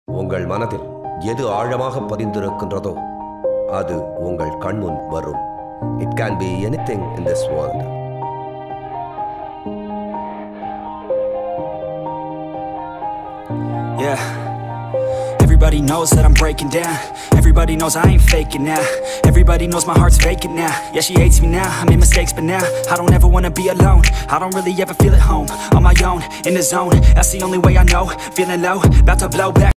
உங்கள் மனதில் எது ஆழமாக பதிந்திருக்கின்றதோ அது உங்கள் கண்முன் வரும். It can be anything in this world. Yeah. Everybody knows that I'm breaking down. Everybody knows I ain't faking now. Everybody knows my heart's vacant now. Yeah, she hates me now, I made mistakes but now I don't ever wanna be alone. I don't really ever feel at home. On my own, in the zone, that's the only way I know. Feeling low, about to blow back.